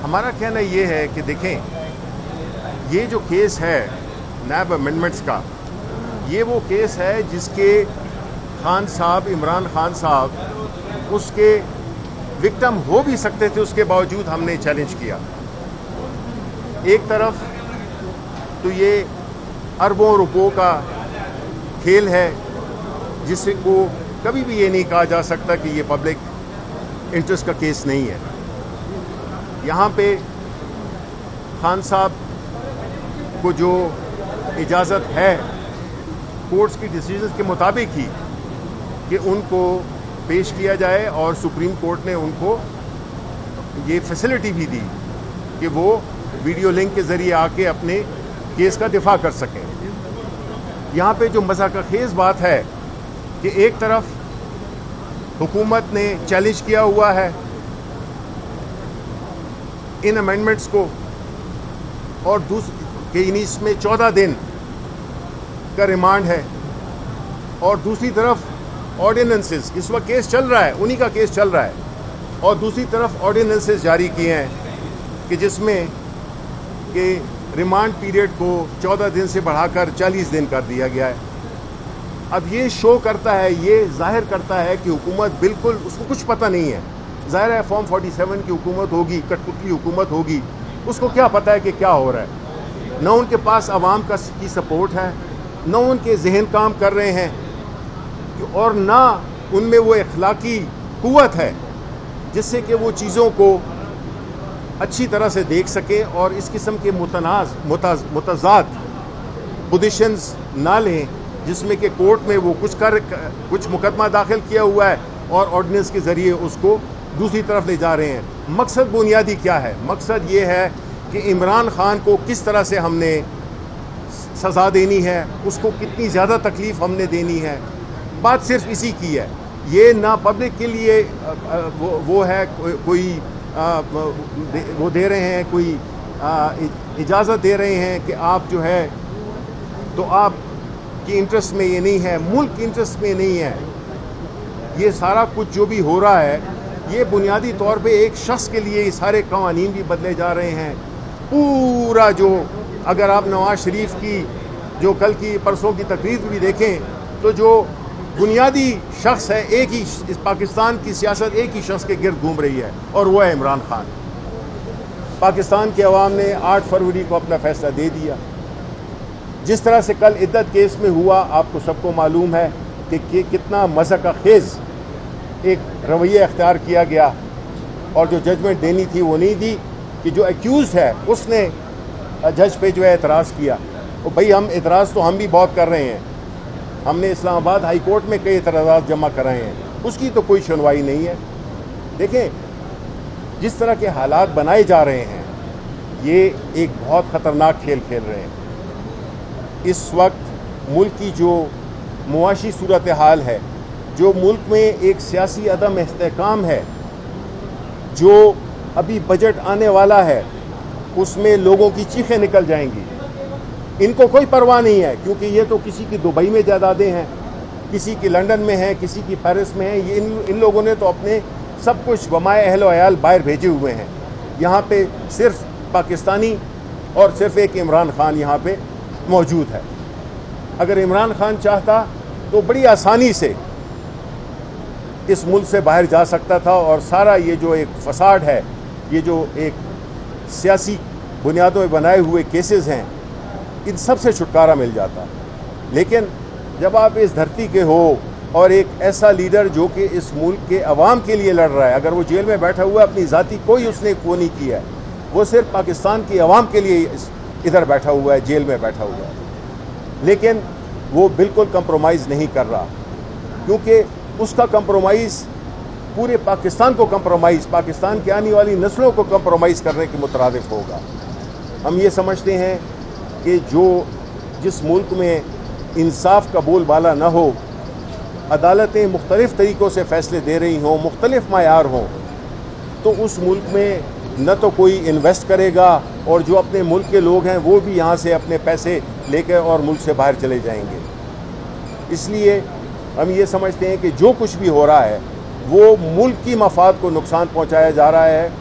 ہمارا کہنا یہ ہے کہ دیکھیں، یہ جو کیس ہے نیب امینڈمنٹس کا، یہ وہ کیس ہے جس کے خان صاحب، عمران خان صاحب اس کے وکٹم ہو بھی سکتے تھے، اس کے باوجود ہم نے چیلنج کیا۔ ایک طرف تو یہ اربوں روپوں کا کھیل ہے جس کو کبھی بھی یہ نہیں کہا جا سکتا کہ یہ پبلک انٹرسٹ کا کیس نہیں ہے۔ یہاں پہ خان صاحب کو جو اجازت ہے کورٹس کی ڈیسیژنز کے مطابق ہی کہ ان کو پیش کیا جائے، اور سپریم کورٹ نے ان کو یہ فیسلٹی بھی دی کہ وہ ویڈیو لنک کے ذریعے آ کے اپنے کیس کا دفاع کر سکیں۔ یہاں پہ جو مضحکہ خیز بات ہے کہ ایک طرف حکومت نے چیلنج کیا ہوا ہے ان امینڈمنٹس کو، اور اس میں 14 دن کا ریمانڈ ہے، اور دوسری طرف آرڈیننسز، اس وقت کیس چل رہا ہے، انہی کا کیس چل رہا ہے، اور دوسری طرف آرڈیننسز جاری کیے ہیں کہ جس میں کہ ریمانڈ پیریڈ کو 14 دن سے بڑھا کر 40 دن کر دیا گیا ہے۔ اب یہ شو کرتا ہے، یہ ظاہر کرتا ہے کہ حکومت بالکل اس کو کچھ پتہ نہیں ہے۔ ظاہر ہے فارم 47 کی حکومت ہوگی، کٹ پتلی حکومت ہوگی، اس کو کیا پتہ ہے کہ کیا ہو رہا ہے؟ نہ ان کے پاس عوام کی سپورٹ ہے، نہ ان کے ذہن کام کر رہے ہیں، اور نہ ان میں وہ اخلاقی قوت ہے جس سے کہ وہ چیزوں کو اچھی طرح سے دیکھ سکیں اور اس قسم کے متضاد پوزیشنز نہ لیں جس میں کہ کورٹ میں وہ کچھ مقدمہ داخل کیا ہوا ہے اور آرڈیننس کے ذریعے اس کو دوسری طرف لے جا رہے ہیں۔ مقصد بنیادی کیا ہے؟ مقصد یہ ہے کہ عمران خان کو کس طرح سے ہم نے سزا دینی ہے، اس کو کتنی زیادہ تکلیف ہم نے دینی ہے، بات صرف اسی کی ہے۔ یہ نہ پبلک کے لیے وہ ہے کوئی وہ دے رہے ہیں، کوئی اجازت دے رہے ہیں کہ آپ جو ہے تو آپ کی انٹرسٹ میں یہ نہیں ہے، ملک کی انٹرسٹ میں نہیں ہے۔ یہ سارا کچھ جو بھی ہو رہا ہے یہ بنیادی طور پہ ایک شخص کے لیے، یہ سارے قوانین بھی بدلے جا رہے ہیں۔ پورا جو اگر آپ نواز شریف کی جو کل کی پرسوں کی تقریر بھی دیکھیں تو جو بنیادی شخص ہے، ایک ہی پاکستان کی سیاست ایک ہی شخص کے گرد گھوم رہی ہے، اور وہ ہے عمران خان۔ پاکستان کے عوام نے 8 فروری کو اپنا فیصلہ دے دیا۔ جس طرح سے کل عدت کیس میں ہوا، آپ کو سب کو معلوم ہے کہ کتنا مضحکہ خیز ایک رویہ اختیار کیا گیا، اور جو ججمنٹ دینی تھی وہ نہیں دی، کہ جو ایکیوزڈ ہے اس نے جج پہ جو ہے اعتراض کیا۔ اور بھئی ہم اعتراض تو ہم بھی بہت کر رہے ہیں، ہم نے اسلام آباد ہائی کورٹ میں کئی اعتراضات جمع کرائے ہیں، اس کی تو کوئی سنوائی نہیں ہے۔ دیکھیں جس طرح کے حالات بنائے جا رہے ہیں، یہ ایک بہت خطرناک کھیل کھیل رہے ہیں۔ اس وقت ملک کی جو معاشی صورتحال ہے، جو ملک میں ایک سیاسی عدم استحکام ہے، جو ابھی بجٹ آنے والا ہے اس میں لوگوں کی چیخیں نکل جائیں گی۔ ان کو کوئی پرواہ نہیں ہے، کیونکہ یہ تو کسی کی دبئی میں جائیدادیں ہیں، کسی کی لنڈن میں ہیں، کسی کی پیرس میں ہیں۔ یہ ان لوگوں نے تو اپنے سب کچھ بمائے اہل و عیال باہر بھیجے ہوئے ہیں۔ یہاں پہ صرف پاکستانی اور صرف ایک عمران خان یہاں پہ موجود ہے۔ اگر عمران خان چاہتا تو بڑی آسانی سے اس ملک سے باہر جا سکتا تھا، اور سارا یہ جو ایک فساد ہے، یہ جو ایک سیاسی بنیادوں پہ بنائے ہوئے کیسز ہیں، ان سب سے چھٹکارا مل جاتا۔ لیکن جب آپ اس دھرتی کے ہو اور ایک ایسا لیڈر جو کہ اس ملک کے عوام کے لیے لڑ رہا ہے، اگر وہ جیل میں بیٹھا ہوا ہے، اپنی ذاتی کوئی اس نے وہ نہیں کیا ہے، وہ صرف پاکستان کی عوام کے لیے ادھر بیٹھا ہوا ہے، جیل میں بیٹھا ہوا ہے، لیکن وہ بالکل کمپرومائز نہیں کر رہا، کیونکہ اس کا کمپرومائز پورے پاکستان کو کمپرومائز، پاکستان کی آنے والی نسلوں کو کمپرومائز کرنے کے مترادف ہوگا۔ ہم یہ سمجھتے ہیں کہ جس ملک میں انصاف کا بول بالا نہ ہو، عدالتیں مختلف طریقوں سے فیصلے دے رہی ہوں، مختلف معیار ہوں، تو اس ملک میں نہ تو کوئی انویسٹ کرے گا، اور جو اپنے ملک کے لوگ ہیں وہ بھی یہاں سے اپنے پیسے لے کے اور ملک سے باہر چلے جائیں گے۔ اس لیے ہم یہ سمجھتے ہیں کہ جو کچھ بھی ہو رہا ہے وہ ملک کی مفاد کو نقصان پہنچایا جا رہا ہے،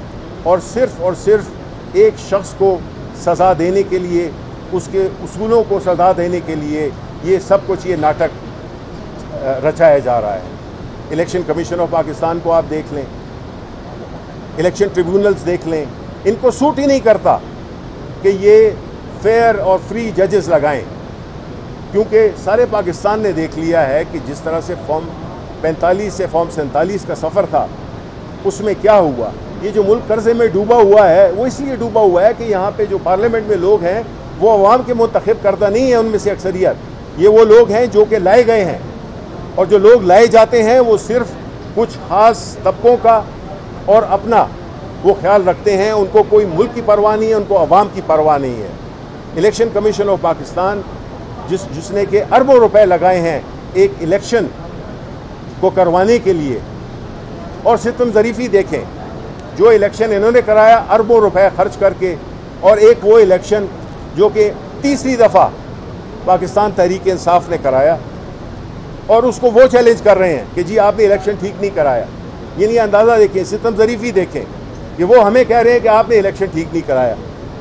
اور صرف ایک شخص کو سزا دینے کے لیے، اس کے اصولوں کو سزا دینے کے لیے یہ سب کچھ یہ ناٹک رچایا جا رہا ہے۔ الیکشن کمیشن آف پاکستان کو آپ دیکھ لیں، الیکشن ٹریبیونلز دیکھ لیں، ان کو سوٹ ہی نہیں کرتا کہ یہ فیئر اور فری ججز لگائیں، کیونکہ سارے پاکستان نے دیکھ لیا ہے کہ جس طرح سے فارم 45 سے فارم 47 کا سفر تھا، اس میں کیا ہوا۔ یہ جو ملک قرضے میں ڈوبا ہوا ہے وہ اس لیے ڈوبا ہوا ہے کہ یہاں پہ جو پارلیمنٹ میں لوگ ہیں وہ عوام کے منتخب کردہ نہیں ہیں، ان میں سے اکثریت یہ وہ لوگ ہیں جو کہ لائے گئے ہیں، اور جو لوگ لائے جاتے ہیں وہ صرف کچھ خاص طبقوں کا اور اپنا وہ خیال رکھتے ہیں، ان کو کوئی ملک کی پرواہ نہیں ہے، ان کو عوام کی پرواہ نہیں ہے۔ الیکشن کمیشن آف پاکستان جس نے کہ اربوں روپے لگائے ہیں ایک الیکشن کو کروانے کے لیے، اور ستم ظریفی دیکھیں، جو الیکشن انہوں نے کرایا اربوں روپے خرچ کر کے، اور ایک وہ الیکشن جو کہ تیسری دفعہ پاکستان تحریک انصاف نے کرایا، اور اس کو وہ چیلنج کر رہے ہیں کہ جی آپ نے الیکشن ٹھیک نہیں کرایا۔ یعنی اندازہ دیکھیں، ستم ظریفی دیکھیں کہ وہ ہمیں کہہ رہے ہیں کہ آپ نے الیکشن ٹھیک نہیں کرایا۔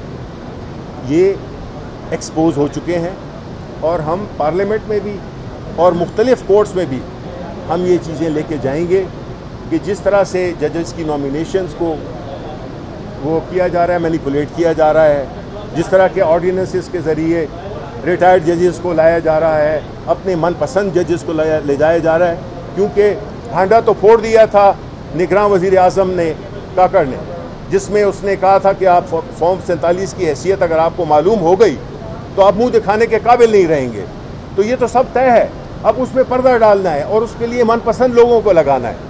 یہ ایکسپوز ہو چکے ہیں، اور ہم پارلیمنٹ میں بھی اور مختلف کورٹس میں بھی ہم یہ چیزیں لے کے جائیں گے کہ جس طرح سے ججز کی نامینیشنز کو وہ کیا جا رہا ہے، مینیپولیٹ کیا جا رہا ہے، جس طرح کے آرڈیننسز کے ذریعے ریٹائرڈ ججز کو لایا جا رہا ہے، اپنے من پسند ججز کو لے جایا جا رہا ہے، کیونکہ بھانڈا تو پھوڑ دیا تھا نگراں وزیر اعظم نے، کاکڑ نے، جس میں اس نے کہا تھا کہ آپ فارم 47 کی حیثیت اگر آپ کو معلوم ہو گئی تو آپ منہ دکھانے کے قابل نہیں رہیں گے۔ تو یہ تو سب طے ہے، اب اس میں پردہ ڈالنا ہے اور اس کے لیے من پسند لوگوں کو لگانا ہے۔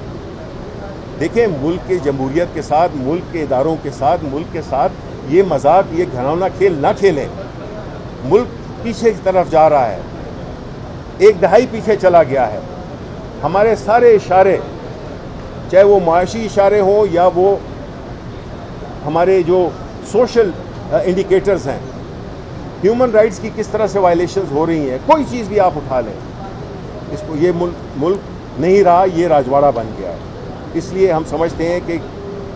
دیکھیں، ملک کے جمہوریت کے ساتھ، ملک کے اداروں کے ساتھ، ملک کے ساتھ یہ مذاق، یہ گھناؤنا کھیل نہ کھیلیں۔ ملک پیچھے کی طرف جا رہا ہے، ایک دہائی پیچھے چلا گیا ہے۔ ہمارے سارے اشارے، چاہے وہ معاشی اشارے ہوں یا وہ ہمارے جو سوشل انڈیکیٹرز ہیں، ہیومن رائٹس کی کس طرح سے وائلیشنز ہو رہی ہیں، کوئی چیز بھی آپ اٹھا لیں، اس کو یہ ملک نہیں رہا، یہ راجواڑہ بن گیا ہے۔ اس لیے ہم سمجھتے ہیں کہ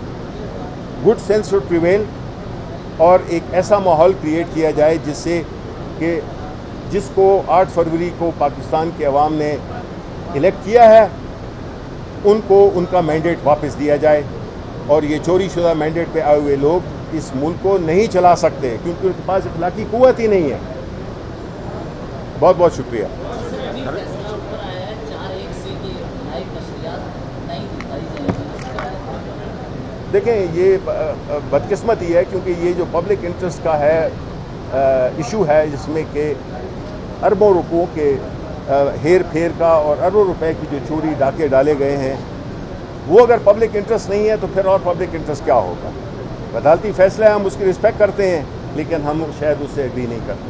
گڈ سینس شوڈ پریویل، اور ایک ایسا ماحول کریٹ کیا جائے جس سے کہ جس کو 8 فروری کو پاکستان کے عوام نے الیکٹ کیا ہے ان کو ان کا مینڈیٹ واپس دیا جائے، اور یہ چوری شدہ مینڈیٹ پہ آئے ہوئے لوگ اس ملک کو نہیں چلا سکتے، کیونکہ ان کے پاس اخلاقی قوت ہی نہیں ہے۔ بہت بہت شکریہ۔ دیکھیں، یہ بدقسمتی ہے کیونکہ یہ جو پبلک انٹرسٹ کا ہے ایشو ہے، جس میں کہ اربوں روپوں کے ہیر پھیر کا اور اربوں روپے کی جو چوری ڈاکے ڈالے گئے ہیں، وہ اگر پبلک انٹرسٹ نہیں ہے تو پھر اور پبلک انٹرسٹ کیا ہوگا؟ عدالتی فیصلہ ہے، ہم اس کی رسپیکٹ کرتے ہیں، لیکن ہم شاید اس سے ایگری نہیں کرتے۔